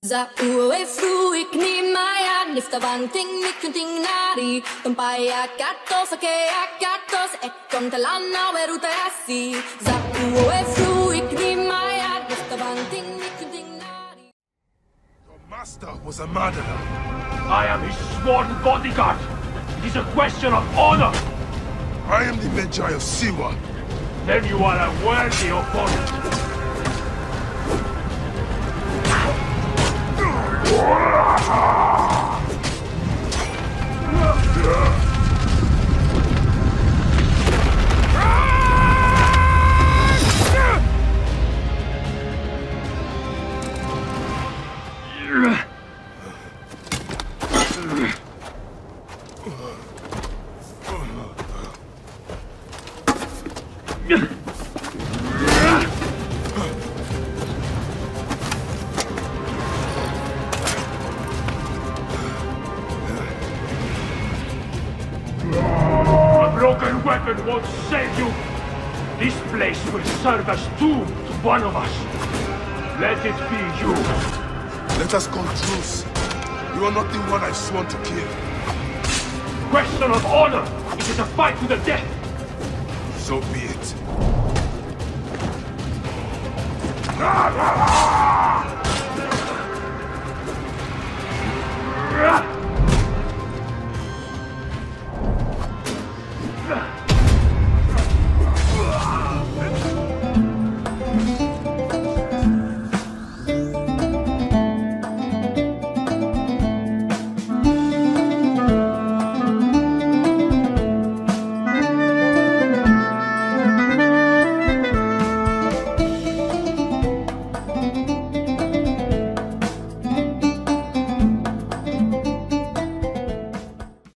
Za uwe fruik ni maya nifta banting mikunting nari Tumpaya katos ake akatos ekon talana weruta asi Za uwe fruik ni maya nifta banting mikunting nari. Your master was a murderer. I am his sworn bodyguard. It is a question of honor. I am the Magi of Siwa. Then you are a worthy opponent. Broken weapon won't save you. This place will serve as tomb to one of us. Let it be you. Let us call truce. You are not the one I sworn to kill. Question of honor. It is a fight to the death. So be it. Ah!